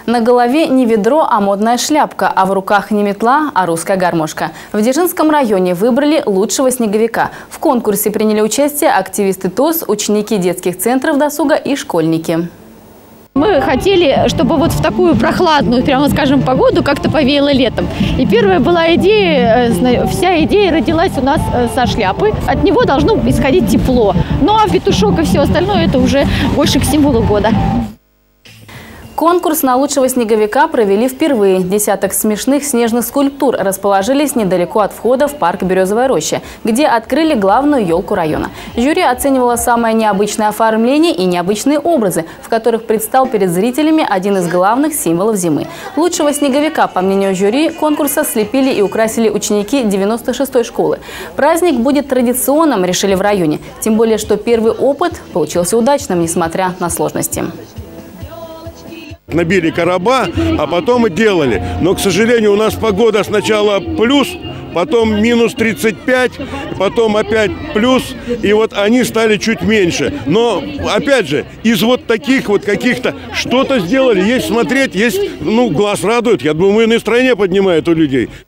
На голове не ведро, а модная шляпка, а в руках не метла, а русская гармошка. В Дзержинском районе выбрали лучшего снеговика. В конкурсе приняли участие активисты ТОС, ученики детских центров досуга и школьники. Мы хотели, чтобы вот в такую прохладную, прямо скажем, погоду как-то повеяло летом. И первая была идея, вся идея родилась у нас со шляпы. От него должно исходить тепло. Ну а петушок и все остальное – это уже больше к символу года. Конкурс на лучшего снеговика провели впервые. Десяток смешных снежных скульптур расположились недалеко от входа в парк «Березовая роща», где открыли главную елку района. Жюри оценивало самое необычное оформление и необычные образы, в которых предстал перед зрителями один из главных символов зимы. Лучшего снеговика, по мнению жюри, конкурса слепили и украсили ученики 96-й школы. Праздник будет традиционным, решили в районе. Тем более, что первый опыт получился удачным, несмотря на сложности. Набили короба, а потом и делали. Но, к сожалению, у нас погода сначала плюс, потом минус 35, потом опять плюс, и вот они стали чуть меньше. Но, опять же, из вот таких вот каких-то что-то сделали. Есть смотреть, есть, глаз радует. Я думаю, настроение поднимает у людей.